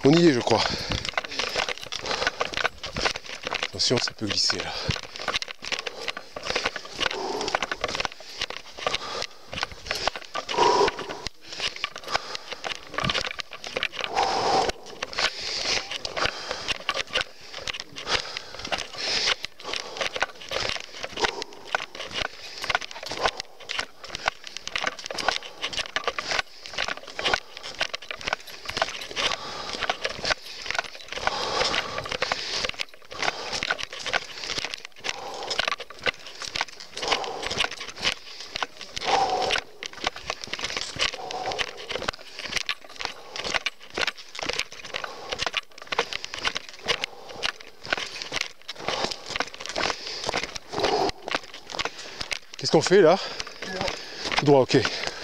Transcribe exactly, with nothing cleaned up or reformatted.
On y est, je crois. Attention, ça peut glisser là. Qu'est-ce qu'on fait là? Tout droit, ok.